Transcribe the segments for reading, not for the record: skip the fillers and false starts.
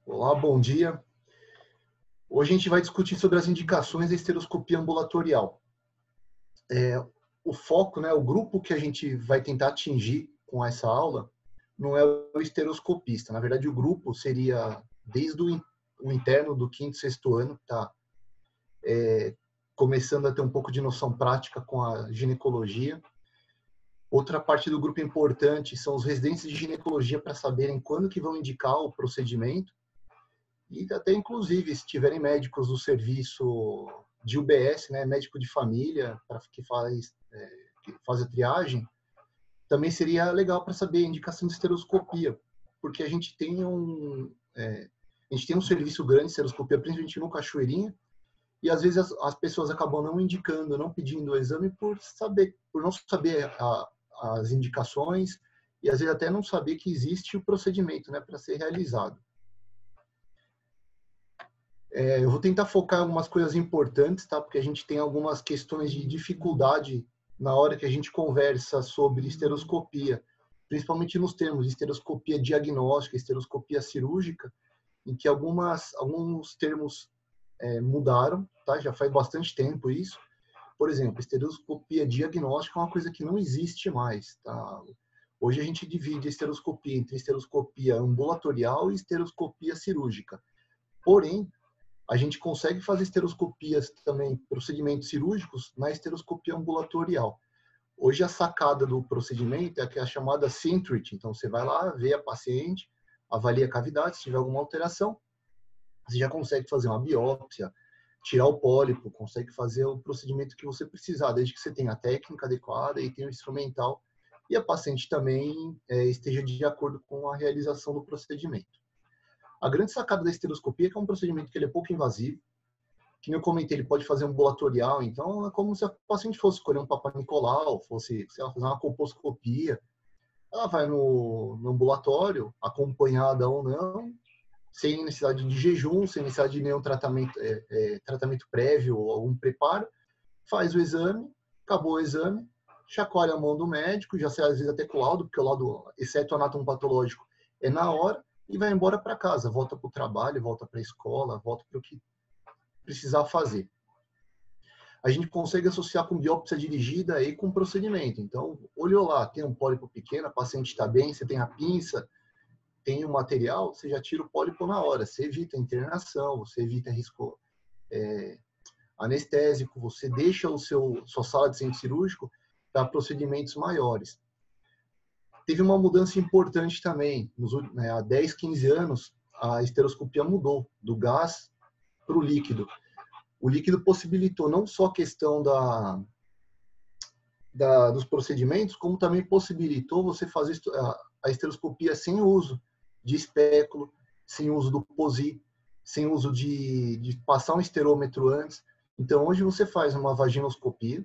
Olá, bom dia. Hoje a gente vai discutir sobre as indicações da esteroscopia ambulatorial. O foco, né, o grupo que a gente vai tentar atingir com essa aula não é o esteroscopista. Na verdade, o grupo seria desde o interno do quinto, sexto ano, tá? Começando a ter um pouco de noção prática com a ginecologia. Outra parte do grupo importante são os residentes de ginecologia para saberem quando que vão indicar o procedimento. E até, inclusive, se tiverem médicos do serviço de UBS, né, médico de família, que faz a triagem, também seria legal para saber a indicação de esteroscopia, porque a gente tem um serviço grande de esteroscopia, principalmente no Cachoeirinha, e às vezes as pessoas acabam não indicando, não pedindo o exame por não saber as indicações, e às vezes até não saber que existe o procedimento, né, para ser realizado. Eu vou tentar focar em algumas coisas importantes, tá? Porque a gente tem algumas questões de dificuldade na hora que a gente conversa sobre esteroscopia, principalmente nos termos de esteroscopia diagnóstica, esteroscopia cirúrgica, em que alguns termos mudaram, tá? Já faz bastante tempo isso. Por exemplo, esteroscopia diagnóstica é uma coisa que não existe mais, tá? Hoje a gente divide a esteroscopia entre esteroscopia ambulatorial e esteroscopia cirúrgica. Porém, a gente consegue fazer esteroscopias também, procedimentos cirúrgicos, na esteroscopia ambulatorial. Hoje a sacada do procedimento é a chamada Syntrit. Então você vai lá, vê a paciente, avalia a cavidade, se tiver alguma alteração, você já consegue fazer uma biópsia, tirar o pólipo, consegue fazer o procedimento que você precisar, desde que você tenha a técnica adequada e tenha o instrumental e a paciente também esteja de acordo com a realização do procedimento. A grande sacada da esteroscopia é que é um procedimento que ele é pouco invasivo, que eu comentei, ele pode fazer ambulatorial, então é como se a paciente fosse escolher um Papa Nicolau, fosse, sei lá, fazer uma colposcopia. Ela vai no ambulatório, acompanhada ou não, sem necessidade de jejum, sem necessidade de nenhum tratamento prévio ou algum preparo, faz o exame, acabou o exame, chacoalha a mão do médico, já sai às vezes até com o laudo, porque o laudo, exceto o anátomo patológico, é na hora, e vai embora para casa, volta para o trabalho, volta para a escola, volta para o que precisar fazer. A gente consegue associar com biópsia dirigida e com procedimento. Então, olhou lá, tem um pólipo pequeno, a paciente está bem, você tem a pinça, tem o material, você já tira o pólipo na hora. Você evita a internação, você evita risco anestésico, você deixa sua sala de centro cirúrgico para procedimentos maiores. Teve uma mudança importante também. Há 10, 15 anos, a esteroscopia mudou do gás para o líquido. O líquido possibilitou não só a questão dos procedimentos, como também possibilitou você fazer a esteroscopia sem o uso de espéculo, sem o uso do POSI, sem o uso de passar um esterômetro antes. Então, hoje você faz uma vaginoscopia,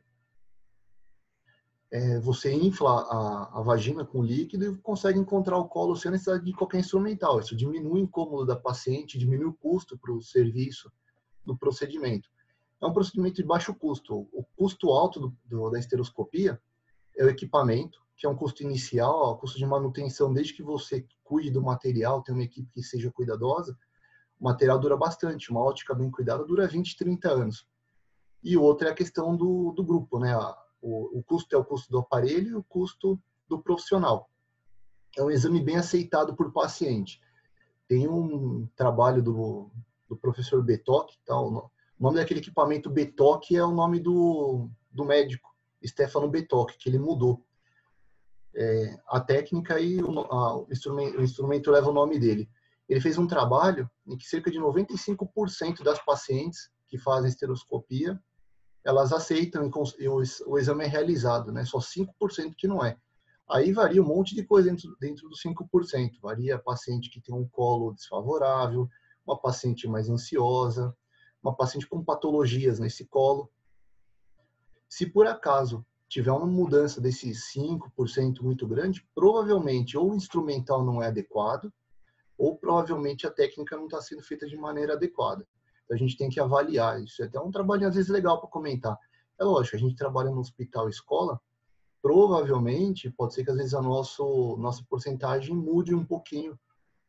você infla a vagina com líquido e consegue encontrar o colo sem necessidade de qualquer instrumental. Isso diminui o incômodo da paciente, diminui o custo para o serviço do procedimento. É um procedimento de baixo custo. O custo alto da esteroscopia é o equipamento, que é um custo inicial, o custo de manutenção, desde que você cuide do material, tenha uma equipe que seja cuidadosa, o material dura bastante, uma ótica bem cuidada dura 20, 30 anos. E o outro é a questão do grupo, né? O custo é o custo do aparelho e o custo do profissional. É um exame bem aceitado por paciente. Tem um trabalho do professor Betoc, tá? O nome daquele equipamento Betoc é o nome do médico, Stefano Betoc, que ele mudou. A técnica e o instrumento leva o nome dele. Ele fez um trabalho em que cerca de 95% das pacientes que fazem esteroscopia, elas aceitam e o exame é realizado, né? Só 5% que não é. Aí varia um monte de coisa dentro dos 5%. Varia a paciente que tem um colo desfavorável, uma paciente mais ansiosa, uma paciente com patologias nesse colo. Se por acaso tiver uma mudança desses 5% muito grande, provavelmente ou o instrumental não é adequado, ou provavelmente a técnica não está sendo feita de maneira adequada. Então a gente tem que avaliar. Isso é até um trabalho às vezes legal para comentar. É lógico, a gente trabalha no hospital escola, provavelmente pode ser que às vezes a nossa porcentagem mude um pouquinho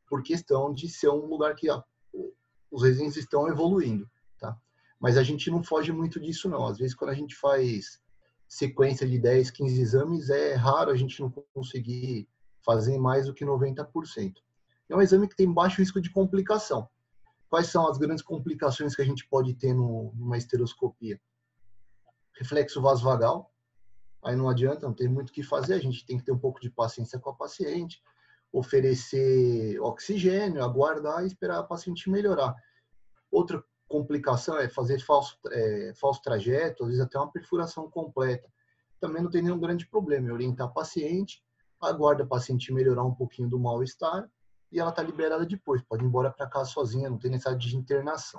por questão de ser um lugar que os resíduos estão evoluindo, tá? Mas a gente não foge muito disso, não. Às vezes, quando a gente faz sequência de 10, 15 exames, é raro a gente não conseguir fazer mais do que 90%. É um exame que tem baixo risco de complicação. Quais são as grandes complicações que a gente pode ter numa esteroscopia? Reflexo vasovagal. Aí não adianta, não tem muito o que fazer, a gente tem que ter um pouco de paciência com a paciente, oferecer oxigênio, aguardar e esperar a paciente melhorar. Outra complicação é fazer falso trajeto, às vezes até uma perfuração completa. Também não tem nenhum grande problema, é orientar a paciente, aguarda a paciente melhorar um pouquinho do mal-estar e ela está liberada depois, pode ir embora para casa sozinha, não tem necessidade de internação.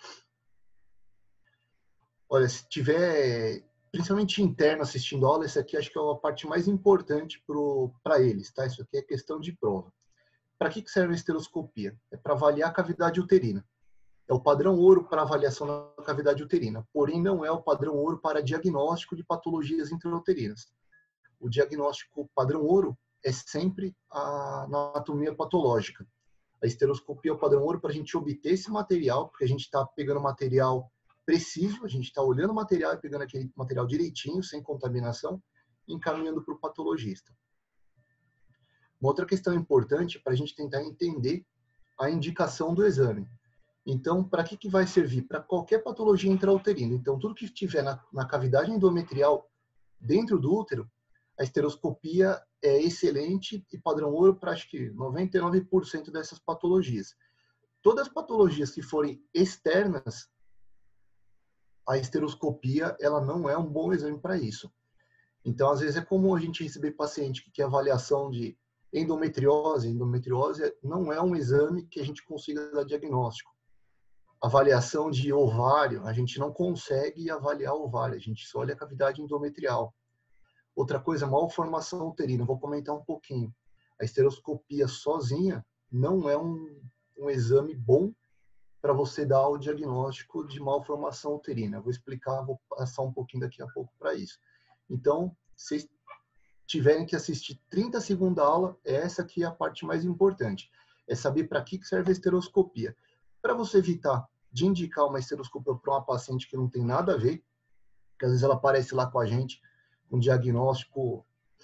Olha, se tiver, principalmente interno assistindo aula, essa aqui acho que é a parte mais importante para eles, tá? Isso aqui é questão de prova. Para que serve a esteroscopia? É para avaliar a cavidade uterina. É o padrão ouro para avaliação da cavidade uterina, porém não é o padrão ouro para diagnóstico de patologias intrauterinas. O diagnóstico padrão ouro é sempre a anatomia patológica. A esteroscopia é o padrão ouro para a gente obter esse material, porque a gente está pegando material preciso, a gente está olhando o material e pegando aquele material direitinho, sem contaminação, e encaminhando para o patologista. Uma outra questão importante para a gente tentar entender a indicação do exame. Então, para que vai servir? Para qualquer patologia intrauterina. Então, tudo que estiver na cavidade endometrial dentro do útero, a esteroscopia é excelente e padrão ouro para acho que 99% dessas patologias. Todas as patologias que forem externas, a esteroscopia ela não é um bom exame para isso. Então, às vezes é comum a gente receber paciente que quer avaliação de endometriose. Endometriose não é um exame que a gente consiga dar diagnóstico. Avaliação de ovário, a gente não consegue avaliar o ovário, a gente só olha a cavidade endometrial. Outra coisa, malformação uterina, vou comentar um pouquinho. A esteroscopia sozinha não é um exame bom para você dar o diagnóstico de malformação uterina. Vou explicar, vou passar um pouquinho daqui a pouco para isso. Então, se tiverem que assistir 30 segundos da aula, essa aqui é a parte mais importante. É saber para que serve a esteroscopia. Para você evitar de indicar uma esteroscopia para uma paciente que não tem nada a ver, que às vezes ela aparece lá com a gente, um diagnóstico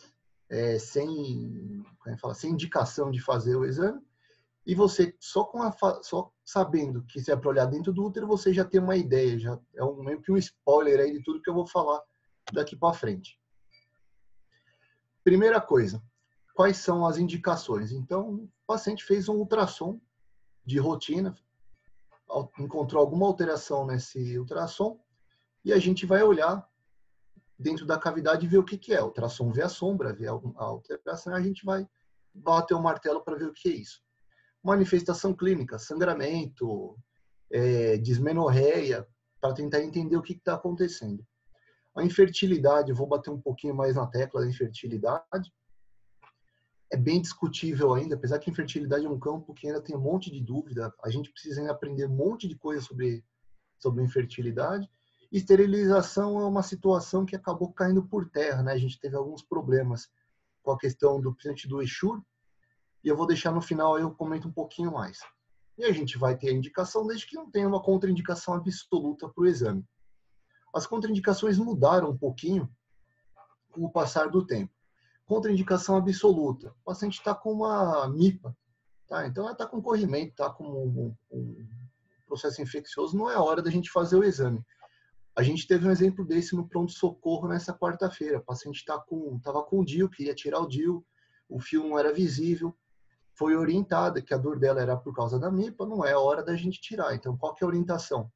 sem indicação de fazer o exame, e você, só sabendo que se é para olhar dentro do útero, você já tem uma ideia, já é meio que um spoiler aí de tudo que eu vou falar daqui para frente. Primeira coisa, quais são as indicações? Então, o paciente fez um ultrassom de rotina, encontrou alguma alteração nesse ultrassom, e a gente vai olhar dentro da cavidade e ver o que é. O ultrassom vê a sombra, vê a alteração, e a gente vai bater o martelo para ver o que é isso. Manifestação clínica, sangramento, dismenorreia, para tentar entender o que está acontecendo. A infertilidade, eu vou bater um pouquinho mais na tecla da infertilidade. É bem discutível ainda, apesar que a infertilidade é um campo que ainda tem um monte de dúvida. A gente precisa ainda aprender um monte de coisa sobre infertilidade. Esterilização é uma situação que acabou caindo por terra, né? A gente teve alguns problemas com a questão principalmente do Essure, e eu vou deixar no final, eu comento um pouquinho mais. E a gente vai ter a indicação, desde que não tenha uma contraindicação absoluta para o exame. As contraindicações mudaram um pouquinho com o passar do tempo. Contraindicação absoluta. O paciente está com uma MIPA, tá? Então ela está com corrimento, está com um processo infeccioso, não é hora da gente fazer o exame. A gente teve um exemplo desse no pronto-socorro nessa quarta-feira. O paciente estava com o DIU, queria tirar o DIU, o fio não era visível, foi orientada que a dor dela era por causa da MIPA, não é hora da gente tirar. Então, qual que é a orientação?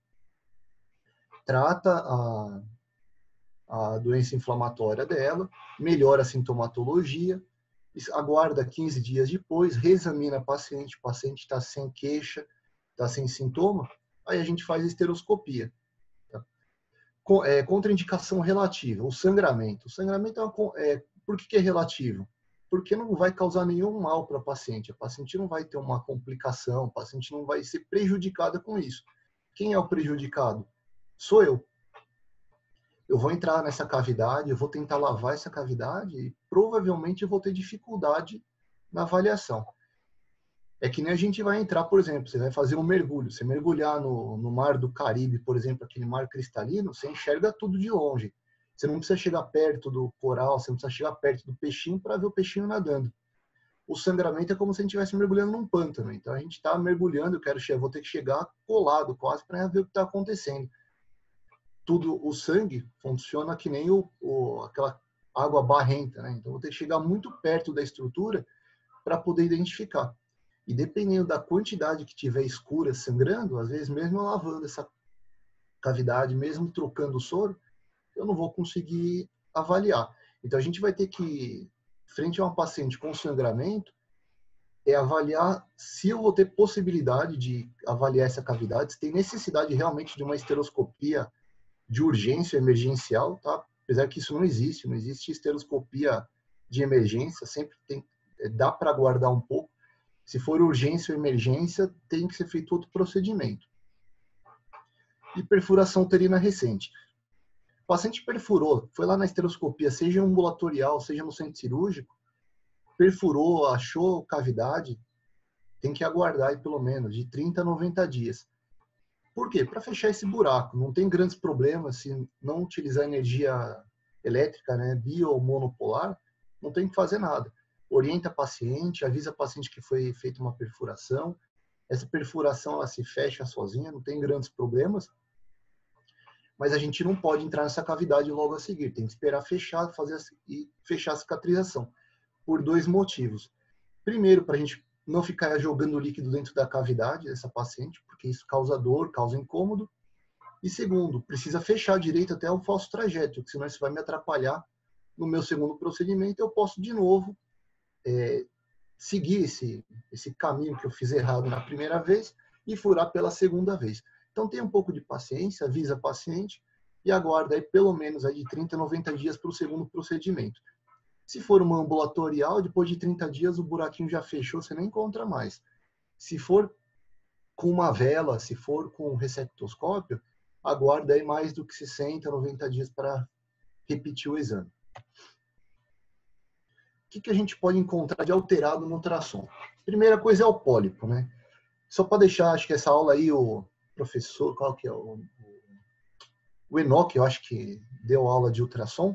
Trata a doença inflamatória dela, melhora a sintomatologia, aguarda 15 dias depois, reexamina o paciente está sem queixa, está sem sintoma, aí a gente faz a esteroscopia. Tá? Contraindicação relativa, o sangramento. O sangramento por que é relativo? Porque não vai causar nenhum mal para a paciente não vai ter uma complicação, a paciente não vai ser prejudicada com isso. Quem é o prejudicado? Sou eu. Eu vou entrar nessa cavidade, eu vou tentar lavar essa cavidade e provavelmente eu vou ter dificuldade na avaliação. É que nem a gente vai entrar, por exemplo, você vai fazer um mergulho. Você mergulhar no mar do Caribe, por exemplo, aquele mar cristalino, você enxerga tudo de longe. Você não precisa chegar perto do coral, você não precisa chegar perto do peixinho para ver o peixinho nadando. O sangramento é como se a gente estivesse mergulhando num pântano. Então a gente está mergulhando, vou ter que chegar colado quase para ver o que está acontecendo. Tudo, o sangue funciona que nem aquela água barrenta, né? Então vou ter que chegar muito perto da estrutura para poder identificar. E dependendo da quantidade que tiver escura sangrando, às vezes mesmo lavando essa cavidade, mesmo trocando o soro, eu não vou conseguir avaliar. Então a gente vai ter que, frente a uma paciente com sangramento, avaliar se eu vou ter possibilidade de avaliar essa cavidade, se tem necessidade realmente de uma esteroscopia de urgência emergencial, tá? Apesar que isso não existe esteroscopia de emergência, sempre dá para aguardar um pouco. Se for urgência ou emergência, tem que ser feito outro procedimento. E perfuração uterina recente. O paciente perfurou, foi lá na esteroscopia, seja ambulatorial, seja no centro cirúrgico, perfurou, achou cavidade, tem que aguardar aí pelo menos de 30 a 90 dias. Por quê? Para fechar esse buraco. Não tem grandes problemas se não utilizar energia elétrica, né, bio ou monopolar, não tem que fazer nada. Orienta a paciente, avisa a paciente que foi feita uma perfuração. Essa perfuração ela se fecha sozinha, não tem grandes problemas. Mas a gente não pode entrar nessa cavidade logo a seguir. Tem que esperar fechar, e fechar a cicatrização. Por dois motivos. Primeiro, para a gente não ficar jogando líquido dentro da cavidade dessa paciente, porque isso causa dor, causa incômodo. E segundo, precisa fechar direito até o falso trajeto, porque senão isso vai me atrapalhar no meu segundo procedimento. Eu posso, de novo, seguir esse caminho que eu fiz errado na primeira vez e furar pela segunda vez. Então, tenha um pouco de paciência, avisa a paciente e aguarda aí pelo menos aí de 30 a 90 dias para o segundo procedimento. Se for uma ambulatorial, depois de 30 dias o buraquinho já fechou, você nem encontra mais. Se for com uma vela, se for com um receptoscópio, aguarda aí mais do que 60, 90 dias para repetir o exame. O que a gente pode encontrar de alterado no ultrassom? Primeira coisa é o pólipo, né? Só para deixar, acho que essa aula aí, o professor, qual que é? O Enoque, eu acho que deu aula de ultrassom.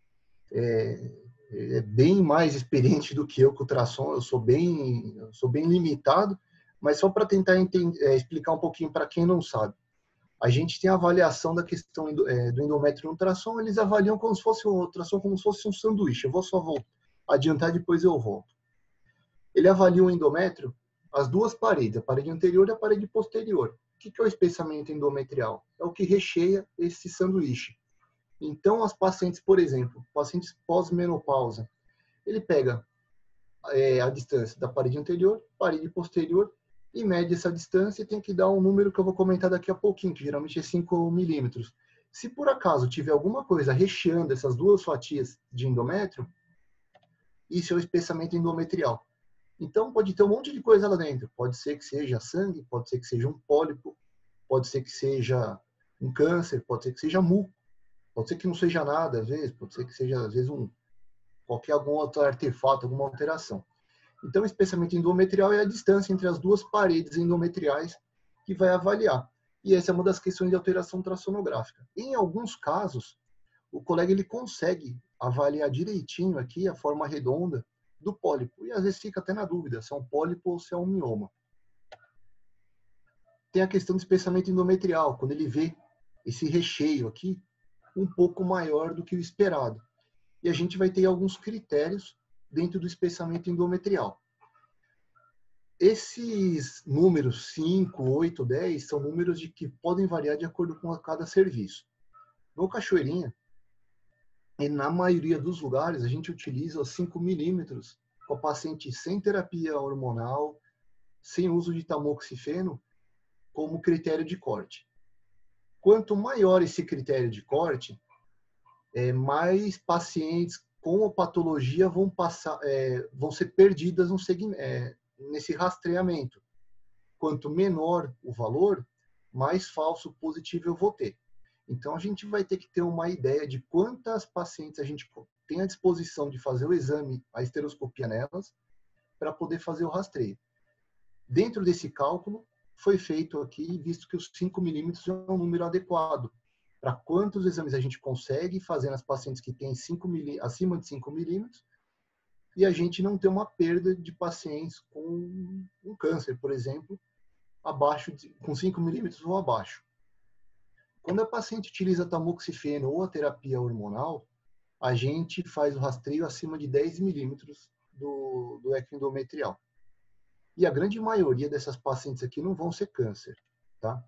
É bem mais experiente do que eu com ultrassom, eu sou bem limitado, mas só para tentar explicar um pouquinho para quem não sabe. A gente tem a avaliação da questão do endométrio no ultrassom, eles avaliam como se fosse um ultrassom, como se fosse um sanduíche. Eu vou só adiantar, depois eu volto. Ele avalia o endométrio, as duas paredes, a parede anterior e a parede posterior. O que é o espessamento endometrial? É o que recheia esse sanduíche. Então, as pacientes, por exemplo, pacientes pós-menopausa, ele pega a distância da parede anterior, parede posterior, e mede essa distância e tem que dar um número que eu vou comentar daqui a pouquinho, que geralmente é 5 milímetros. Se por acaso tiver alguma coisa recheando essas duas fatias de endométrio, isso é o espessamento endometrial. Então, pode ter um monte de coisa lá dentro. Pode ser que seja sangue, pode ser que seja um pólipo, pode ser que seja um câncer, pode ser que seja muco. Pode ser que não seja nada, às vezes, pode ser que seja, às vezes, algum outro artefato, alguma alteração. Então, o espessamento endometrial é a distância entre as duas paredes endometriais que vai avaliar. E essa é uma das questões de alteração ultrassonográfica. Em alguns casos, o colega ele consegue avaliar direitinho aqui a forma redonda do pólipo. E às vezes fica até na dúvida se é um pólipo ou se é um mioma. Tem a questão do espessamento endometrial, quando ele vê esse recheio aqui, um pouco maior do que o esperado. E a gente vai ter alguns critérios dentro do espessamento endometrial. Esses números 5, 8, 10 são números que podem variar de acordo com cada serviço. No Cachoeirinha, e na maioria dos lugares, a gente utiliza os 5 milímetros com a paciente sem terapia hormonal, sem uso de tamoxifeno, como critério de corte. Quanto maior esse critério de corte, mais pacientes com patologia vão ser perdidas nesse rastreamento. Quanto menor o valor, mais falso positivo eu vou ter. Então, a gente vai ter que ter uma ideia de quantas pacientes a gente tem à disposição de fazer o exame, a esteroscopia nelas, para poder fazer o rastreio. Dentro desse cálculo, foi feito aqui, visto que os 5 milímetros é um número adequado para quantos exames a gente consegue fazer nas pacientes que têm acima de 5 milímetros, e a gente não ter uma perda de pacientes com um câncer, por exemplo, com 5 milímetros ou abaixo. Quando a paciente utiliza tamoxifeno ou a terapia hormonal, a gente faz o rastreio acima de 10 milímetros do eco endometrial. E a grande maioria dessas pacientes aqui não vão ser câncer, tá?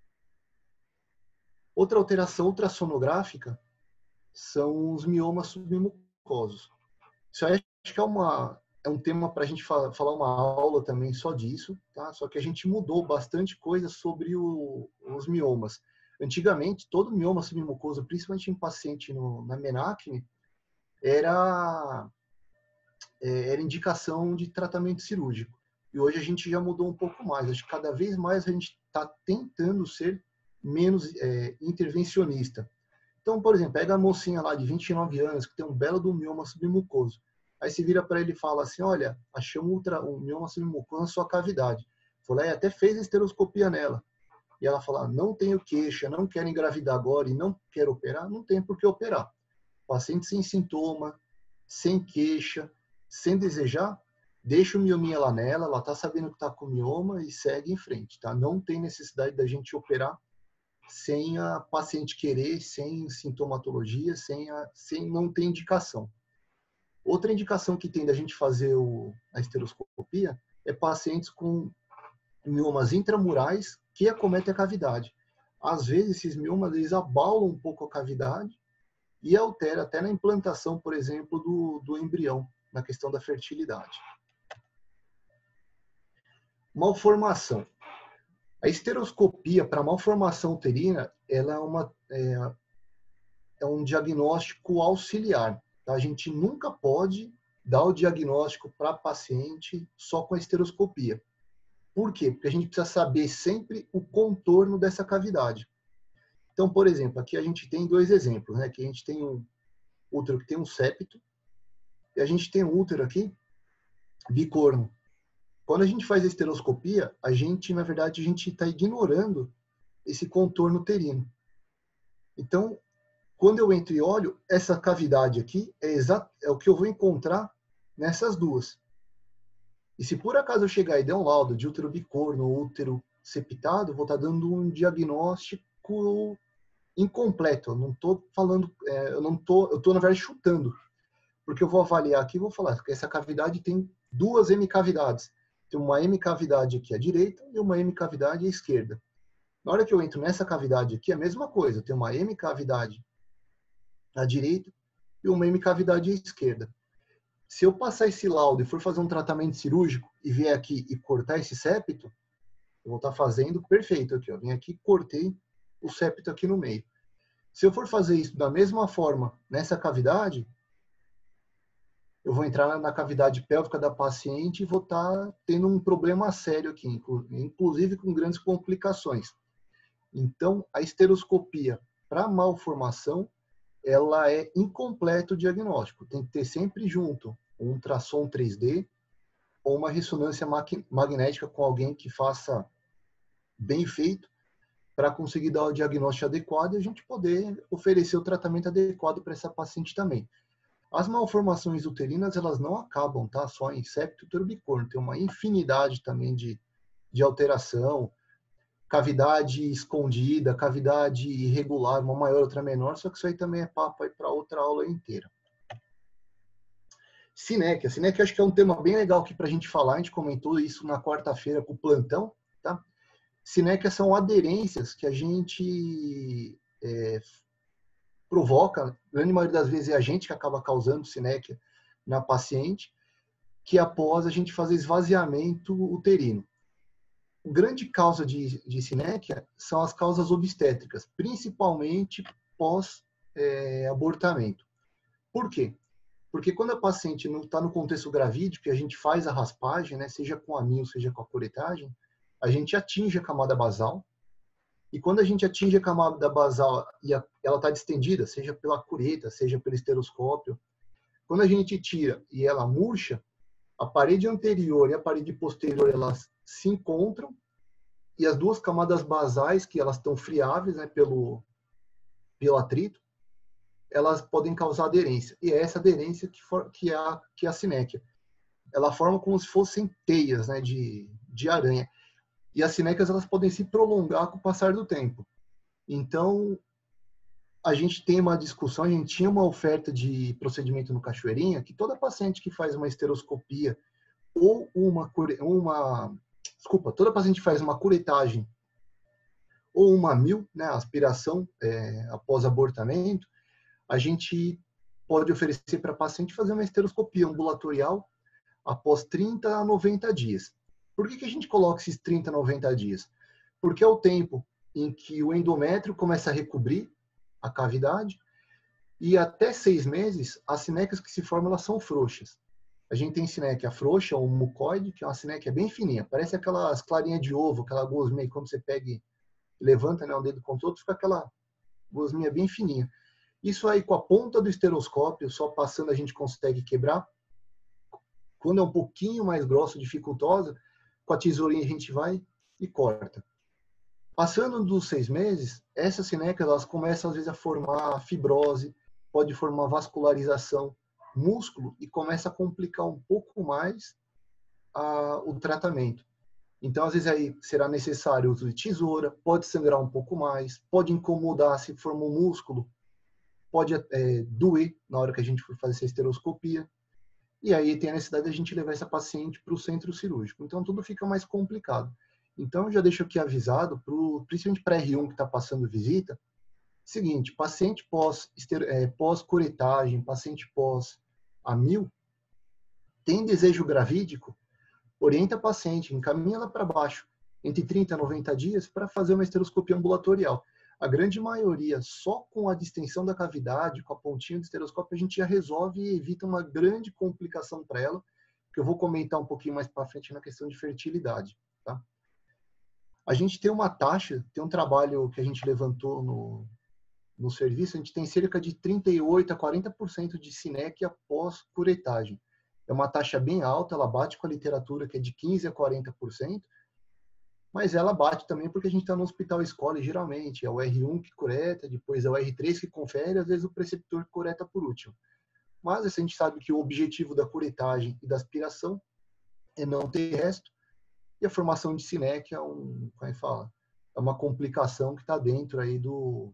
Outra alteração ultrassonográfica são os miomas submucosos. Isso aí acho que é um tema para a gente falar uma aula também só disso, tá? Só que a gente mudou bastante coisa sobre os miomas. Antigamente, todo mioma submucoso, principalmente em paciente na menacne, era indicação de tratamento cirúrgico. E hoje a gente já mudou um pouco mais. Acho que cada vez mais a gente está tentando ser menos intervencionista. Então, por exemplo, pega a mocinha lá de 29 anos que tem um belo do mioma submucoso. Aí você vira para ele e fala assim, olha, achamos um mioma submucoso na sua cavidade. Falei, até fez a esteroscopia nela. E ela fala, não tenho queixa, não quero engravidar agora e não quero operar, não tem por que operar. Paciente sem sintoma, sem queixa, sem desejar, deixa o miominha lá nela, ela está sabendo que está com mioma e segue em frente, tá? Não tem necessidade da gente operar sem a paciente querer, sem sintomatologia, sem não ter indicação. Outra indicação que tem da gente fazer a esteroscopia é pacientes com miomas intramurais que acometem a cavidade. Às vezes, esses miomas eles abalam um pouco a cavidade e altera até na implantação, por exemplo, do embrião, na questão da fertilidade. Malformação. A esteroscopia para malformação uterina ela é um diagnóstico auxiliar. Tá? A gente nunca pode dar o diagnóstico para paciente só com a esteroscopia. Por quê? Porque a gente precisa saber sempre o contorno dessa cavidade. Então, por exemplo, aqui a gente tem dois exemplos, né? Aqui a gente tem um útero que tem um septo e a gente tem um útero aqui bicorno. Quando a gente faz a esteroscopia, na verdade, a gente está ignorando esse contorno uterino. Então, quando eu entro e olho, essa cavidade aqui é o que eu vou encontrar nessas duas. E se por acaso eu chegar e der um laudo de útero bicorno ou útero septado, eu vou estar dando um diagnóstico incompleto. Eu não estou falando, eu estou na verdade chutando, porque eu vou avaliar aqui e vou falar que essa cavidade tem duas hemicavidades. Tem uma hemicavidade aqui à direita e uma hemicavidade à esquerda. Na hora que eu entro nessa cavidade aqui, é a mesma coisa. Tem uma hemicavidade à direita e uma hemicavidade à esquerda. Se eu passar esse laudo e for fazer um tratamento cirúrgico e vier aqui e cortar esse septo, eu vou estar fazendo perfeito aqui. Ó. Vim aqui e cortei o septo aqui no meio. Se eu for fazer isso da mesma forma nessa cavidade, eu vou entrar na cavidade pélvica da paciente e vou estar tendo um problema sério aqui, inclusive com grandes complicações. Então, a esteroscopia para malformação, ela é incompleto o diagnóstico. Tem que ter sempre junto um ultrassom 3D ou uma ressonância magnética com alguém que faça bem feito para conseguir dar o diagnóstico adequado e a gente poder oferecer o tratamento adequado para essa paciente também. As malformações uterinas, elas não acabam, tá? Só em septo e útero bicorno. Tem uma infinidade também de alteração, cavidade escondida, cavidade irregular, uma maior, outra menor, só que isso aí também é papo aí para outra aula inteira. Sinéquia. Sinéquia acho que é um tema bem legal aqui para a gente falar, a gente comentou isso na quarta-feira com o plantão, tá? Sinéquias são aderências que a gente provoca, a grande maioria das vezes é a gente que acaba causando sinéquia na paciente, que após a gente fazer esvaziamento uterino. A grande causa de sinéquia são as causas obstétricas, principalmente pós-abortamento. Por quê? Porque quando a paciente não está no contexto gravídico, que a gente faz a raspagem, né, seja com a anil, seja com a curetagem, a gente atinge a camada basal, e quando a gente atinge a camada basal e ela está distendida, seja pela cureta, seja pelo esteroscópio, quando a gente tira e ela murcha, A parede anterior e a parede posterior, elas se encontram, e as duas camadas basais, que elas estão friáveis, né, pelo atrito, elas podem causar aderência. E é essa aderência que é a sinéquia. Ela forma como se fossem teias, né, de aranha. E as sinéquias, elas podem se prolongar com o passar do tempo. Então, a gente tem uma discussão, a gente tinha uma oferta de procedimento no Cachoeirinha, que toda paciente que faz uma esteroscopia ou toda paciente que faz uma curetagem ou uma MIL, né, aspiração após abortamento, a gente pode oferecer para a paciente fazer uma esteroscopia ambulatorial após 30 a 90 dias. Por que a gente coloca esses 30 a 90 dias? Porque é o tempo em que o endométrio começa a recobrir a cavidade e até 6 meses, as sinéquias que se formam, elas são frouxas. A gente tem sinéquia frouxa, ou mucoide, que é uma sinéquia bem fininha. Parece aquelas clarinhas de ovo, aquela gosminha, quando você pega e levanta, né, um dedo contra o outro, fica aquela gosminha bem fininha. Isso aí, com a ponta do esteroscópio, só passando a gente consegue quebrar. Quando é um pouquinho mais grossa, dificultosa, com a tesourinha a gente vai e corta. Passando dos 6 meses, essas sinéquias, elas começam às vezes a formar fibrose, pode formar vascularização, músculo, e começa a complicar um pouco mais o tratamento. Então, às vezes aí será necessário o uso de tesoura, pode sangrar um pouco mais, pode incomodar se forma um músculo, pode doer na hora que a gente for fazer essa esteroscopia. E aí tem a necessidade de a gente levar essa paciente para o centro cirúrgico. Então, tudo fica mais complicado. Então, eu já deixo aqui avisado, principalmente para R1 que está passando visita, seguinte, paciente pós-curetagem, paciente pós-AMIL, tem desejo gravídico, orienta a paciente, encaminha ela para baixo, entre 30 a 90 dias, para fazer uma esteroscopia ambulatorial. A grande maioria, só com a distensão da cavidade, com a pontinha do esteroscópio, a gente já resolve e evita uma grande complicação para ela, que eu vou comentar um pouquinho mais para frente na questão de fertilidade. Tá? A gente tem uma taxa, tem um trabalho que a gente levantou no serviço, a gente tem cerca de 38 a 40% de sinéquia após curetagem. É uma taxa bem alta, ela bate com a literatura, que é de 15 a 40%, mas ela bate também porque a gente está no hospital escola, e geralmente é o R1 que cureta, depois é o R3 que confere, às vezes o preceptor que cureta por último. Mas a gente sabe que o objetivo da curetagem e da aspiração é não ter resto, e a formação de sinéquia é uma complicação que está dentro aí do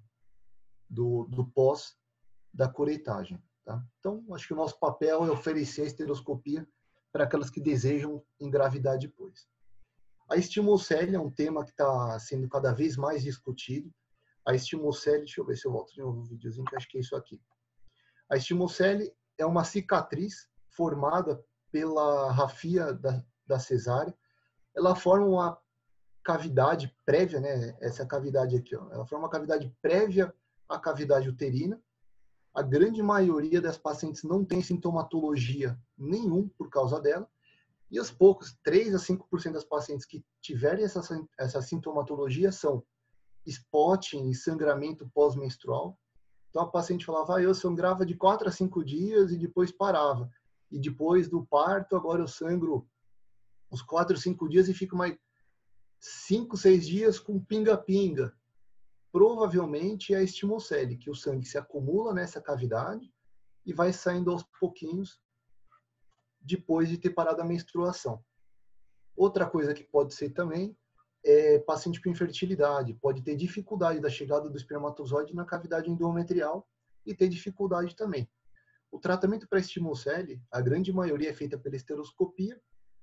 pós da curetagem. Tá? Então, acho que o nosso papel é oferecer a esteroscopia para aquelas que desejam engravidar depois. A estimocele é um tema que está sendo cada vez mais discutido. A estimocele, deixa eu ver se eu volto de novo no videozinho, que acho que é isso aqui. A estimocele é uma cicatriz formada pela rafia da cesárea. Ela forma uma cavidade prévia, né? Essa cavidade aqui, ó. Ela forma uma cavidade prévia à cavidade uterina. A grande maioria das pacientes não tem sintomatologia nenhum por causa dela. E os poucos, 3 a 5% das pacientes que tiverem essa sintomatologia são spotting e sangramento pós-menstrual. Então a paciente falava, eu sangrava de 4 a 5 dias e depois parava. E depois do parto, agora eu sangro uns 4 a 5 dias e fico mais 5, 6 dias com pinga-pinga. Provavelmente é a estimocele, que o sangue se acumula nessa cavidade e vai saindo aos pouquinhos depois de ter parado a menstruação. Outra coisa que pode ser também é paciente com infertilidade. Pode ter dificuldade da chegada do espermatozoide na cavidade endometrial e ter dificuldade também. O tratamento para estimocele, a grande maioria é feita pela esteroscopia,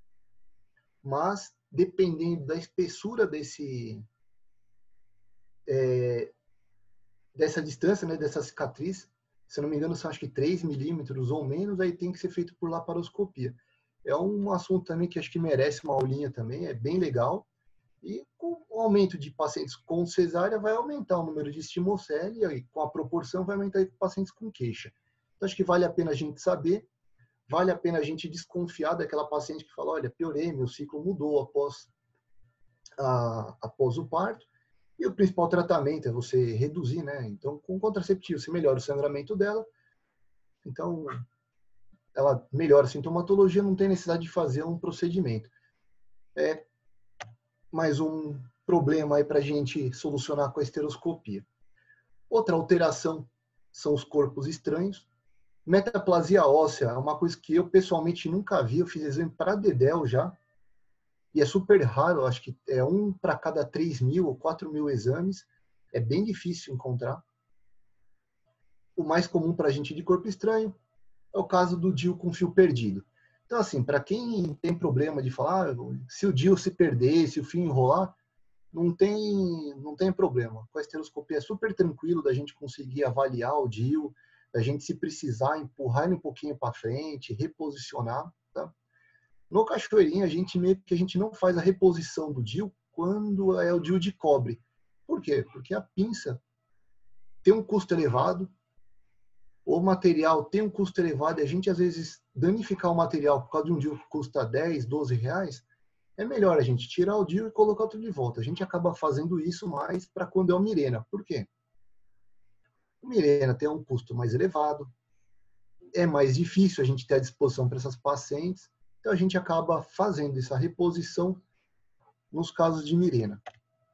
mas dependendo da espessura dessa distância, né, dessa cicatriz, se eu não me engano, são acho que 3 milímetros ou menos, aí tem que ser feito por laparoscopia. É um assunto também que acho que merece uma aulinha também, é bem legal. E com o aumento de pacientes com cesárea, vai aumentar o número de estimocele e aí, com a proporção vai aumentar com pacientes com queixa. Então, acho que vale a pena a gente saber, vale a pena a gente desconfiar daquela paciente que fala, olha, piorei, meu ciclo mudou após o parto. E o principal tratamento é você reduzir, né? Então, com contraceptivo, você melhora o sangramento dela. Então, ela melhora a sintomatologia, não tem necessidade de fazer um procedimento. É mais um problema aí para a gente solucionar com a esteroscopia. Outra alteração são os corpos estranhos. Metaplasia óssea é uma coisa que eu pessoalmente nunca vi, eu fiz exame para dedéu já, e é super raro, acho que é um para cada 3.000 ou 4.000 exames, é bem difícil encontrar. O mais comum para a gente de corpo estranho é o caso do DIU com fio perdido. Então, assim, para quem tem problema de falar, se o DIU se perder, se o fio enrolar, não tem problema. Com a esteroscopia é super tranquilo da gente conseguir avaliar o DIU, da gente, se precisar, empurrar ele um pouquinho para frente, reposicionar. Tá? No cachoeirinho, a gente não faz a reposição do DIU quando é o DIU de cobre. Por quê? Porque a pinça tem um custo elevado, o material tem um custo elevado e a gente, às vezes, danificar o material por causa de um DIU que custa 10, 12 reais, é melhor a gente tirar o DIU e colocar outro de volta. A gente acaba fazendo isso mais para quando é o Mirena. Por quê? O Mirena tem um custo mais elevado, é mais difícil a gente ter à disposição para essas pacientes, então a gente acaba fazendo essa reposição nos casos de Mirena.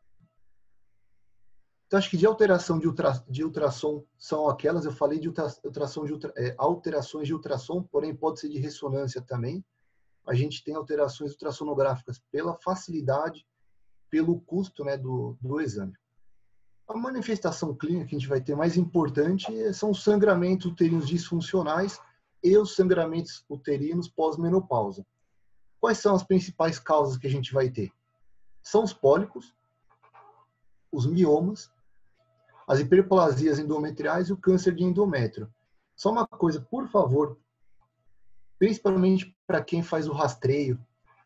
Então, acho que de alteração de ultrassom são aquelas, eu falei de alterações de ultrassom, porém pode ser de ressonância também. A gente tem alterações ultrassonográficas pela facilidade, pelo custo, né, do exame. A manifestação clínica que a gente vai ter mais importante são os sangramentos uterinos disfuncionais e os sangramentos uterinos pós-menopausa. Quais são as principais causas que a gente vai ter? São os pólipos, os miomas, as hiperplasias endometriais e o câncer de endométrio. Só uma coisa, por favor, principalmente para quem faz o rastreio,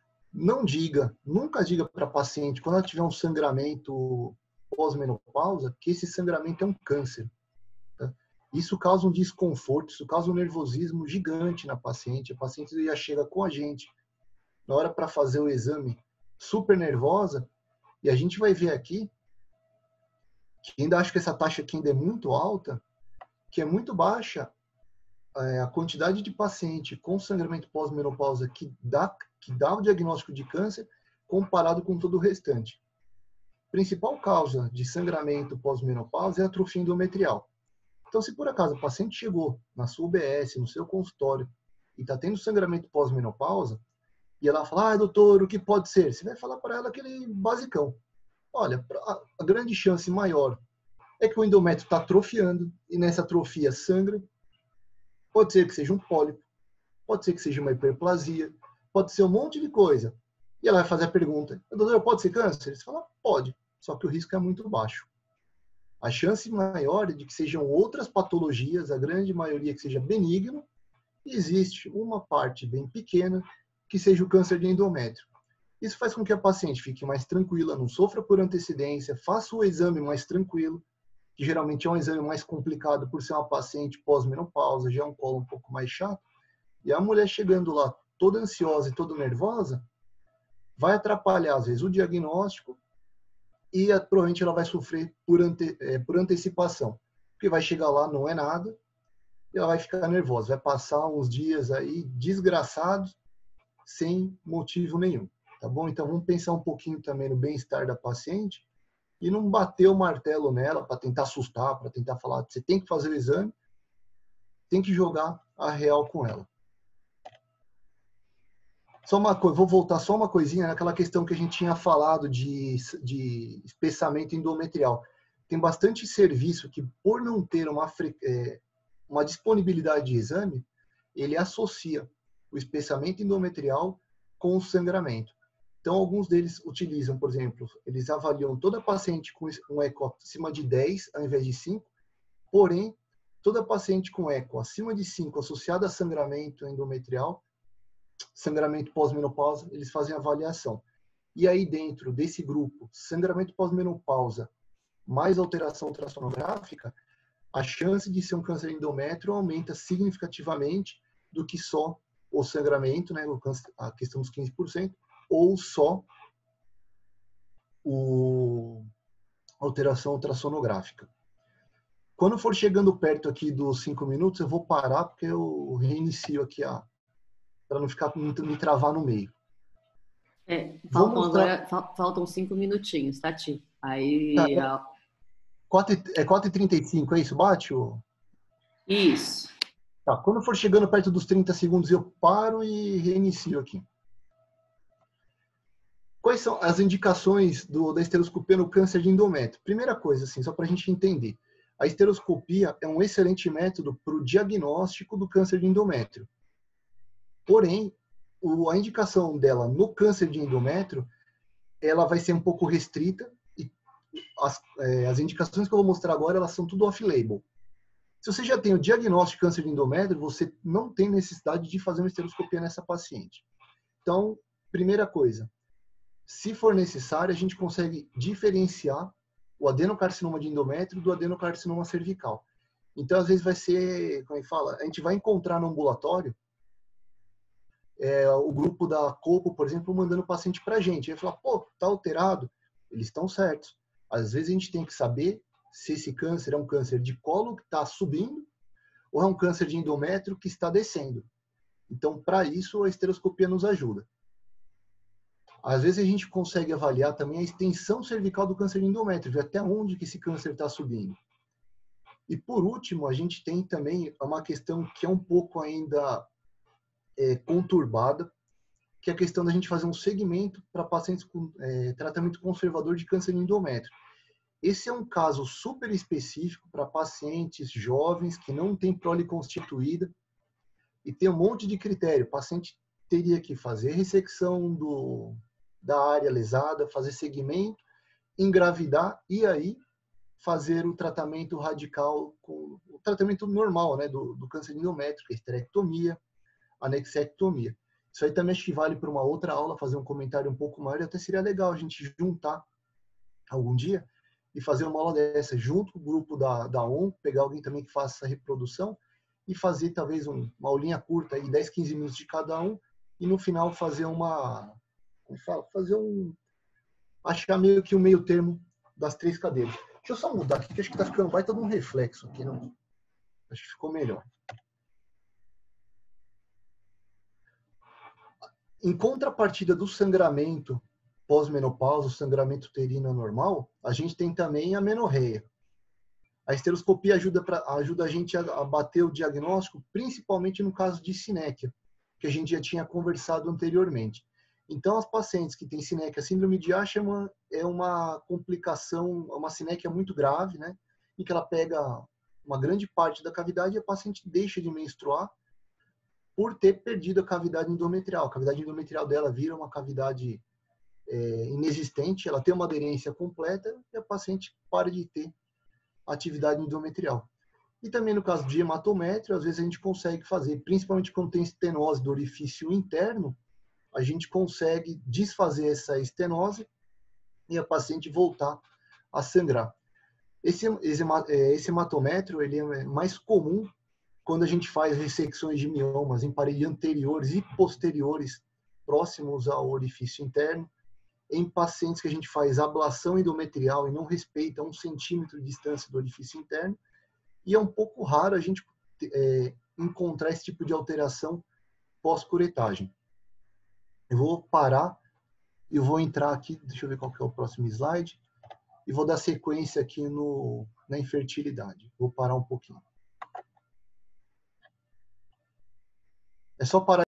nunca diga para a paciente, quando ela tiver um sangramento pós-menopausa, que esse sangramento é um câncer. Tá? Isso causa um desconforto, isso causa um nervosismo gigante na paciente. A paciente já chega com a gente, na hora para fazer o exame, super nervosa, e a gente vai ver aqui, que ainda acho que essa taxa aqui ainda é muito alta, que é muito baixa a quantidade de paciente com sangramento pós-menopausa que dá o diagnóstico de câncer comparado com todo o restante. Principal causa de sangramento pós-menopausa é a atrofia endometrial. Então, se por acaso o paciente chegou na sua UBS, no seu consultório, e está tendo sangramento pós-menopausa, e ela fala, doutor, o que pode ser? Você vai falar para ela aquele basicão. Olha, a grande chance maior é que o endométrio está atrofiando, e nessa atrofia sangra. Pode ser que seja um pólipo, pode ser que seja uma hiperplasia, pode ser um monte de coisa. E ela vai fazer a pergunta, doutor, pode ser câncer? Você fala, pode, só que o risco é muito baixo. A chance maior é de que sejam outras patologias, a grande maioria que seja benigno, e existe uma parte bem pequena que seja o câncer de endométrio. Isso faz com que a paciente fique mais tranquila, não sofra por antecedência, faça o exame mais tranquilo, que geralmente é um exame mais complicado por ser uma paciente pós-menopausa, já é um colo um pouco mais chato, e a mulher chegando lá toda ansiosa e toda nervosa, vai atrapalhar, às vezes, o diagnóstico e provavelmente ela vai sofrer por antecipação, porque vai chegar lá, não é nada, e ela vai ficar nervosa, vai passar uns dias aí desgraçados, sem motivo nenhum, tá bom? Então, vamos pensar um pouquinho também no bem-estar da paciente, e não bater o martelo nela para tentar assustar, para tentar falar, você tem que fazer o exame, tem que jogar a real com ela. Só uma coisa, vou voltar só uma coisinha naquela questão que a gente tinha falado de espessamento endometrial. Tem bastante serviço que, por não ter uma disponibilidade de exame, ele associa o espessamento endometrial com o sangramento. Então, alguns deles utilizam, por exemplo, eles avaliam toda paciente com um eco acima de 10 ao invés de 5, porém, toda paciente com eco acima de 5 associada a sangramento endometrial, sangramento pós-menopausa, eles fazem avaliação. E aí, dentro desse grupo, sangramento pós-menopausa mais alteração ultrassonográfica, a chance de ser um câncer endométrio aumenta significativamente do que só o sangramento, né, a questão dos 15%, ou só a alteração ultrassonográfica. Quando for chegando perto aqui dos 5 minutos, eu vou parar, porque eu reinicio aqui para não ficar me travar no meio. Vou Faltam mostrar. agora, faltam 5 minutinhos, tá, Ti? Tá, Aí, 4h35, é isso? Bate? isso. Tá, quando for chegando perto dos 30 segundos, eu paro e reinicio aqui. Quais são as indicações da esteroscopia no câncer de endométrio? Primeira coisa, assim, só para a gente entender. A esteroscopia é um excelente método para o diagnóstico do câncer de endométrio. Porém, a indicação dela no câncer de endométrio, ela vai ser um pouco restrita e as indicações que eu vou mostrar agora, elas são tudo off-label. Se você já tem o diagnóstico de câncer de endométrio, você não tem necessidade de fazer uma esteroscopia nessa paciente. Então, primeira coisa, se for necessário, a gente consegue diferenciar o adenocarcinoma de endométrio do adenocarcinoma cervical. Então, às vezes vai ser, como é que fala? A gente vai encontrar no ambulatório o grupo da COPO, por exemplo, mandando o paciente para a gente. Ele vai falar, pô, tá alterado. Eles estão certos. Às vezes a gente tem que saber se esse câncer é um câncer de colo que está subindo ou é um câncer de endométrio que está descendo. Então, para isso, a esteroscopia nos ajuda. Às vezes a gente consegue avaliar também a extensão cervical do câncer de endométrio, ver até onde que esse câncer está subindo. E por último, a gente tem também uma questão que é um pouco ainda conturbada, que é a questão da gente fazer um segmento para pacientes com tratamento conservador de câncer de endométrio. Esse é um caso super específico para pacientes jovens que não têm prole constituída e tem um monte de critério. O paciente teria que fazer ressecção da área lesada, fazer segmento, engravidar e aí fazer o tratamento radical, o tratamento normal, né, do câncer de endométrio, que é a esterectomia, anexectomia. Isso aí também acho que vale para uma outra aula, fazer um comentário um pouco maior, e até seria legal a gente juntar algum dia e fazer uma aula dessa, junto com o grupo da ON, pegar alguém também que faça essa reprodução e fazer talvez uma aulinha curta, aí, 10, 15 minutos de cada um, e no final fazer achar meio que um meio termo das 3 cadeiras. Deixa eu só mudar aqui, que acho que tá ficando baita de um reflexo aqui, não? Acho que ficou melhor. Em contrapartida do sangramento pós-menopausa, o sangramento uterino anormal, a gente tem também a menorreia. A esteroscopia ajuda a gente a bater o diagnóstico, principalmente no caso de sinéquia, que a gente já tinha conversado anteriormente. Então, as pacientes que têm sinéquia, síndrome de Asherman é uma complicação, uma sinéquia muito grave, né? Em que ela pega uma grande parte da cavidade e a paciente deixa de menstruar por ter perdido a cavidade endometrial. A cavidade endometrial dela vira uma cavidade inexistente, ela tem uma aderência completa e a paciente para de ter atividade endometrial. E também no caso de hematométrio, às vezes a gente consegue fazer, principalmente quando tem estenose do orifício interno, a gente consegue desfazer essa estenose e a paciente voltar a sangrar. Esse hematométrio ele é mais comum quando a gente faz ressecções de miomas em parede anteriores e posteriores próximos ao orifício interno, em pacientes que a gente faz ablação endometrial e não respeita 1 centímetro de distância do orifício interno, e é um pouco raro a gente encontrar esse tipo de alteração pós-curetagem. Eu vou parar e eu vou entrar aqui, deixa eu ver qual que é o próximo slide, e vou dar sequência aqui na infertilidade. Vou parar um pouquinho. É só parar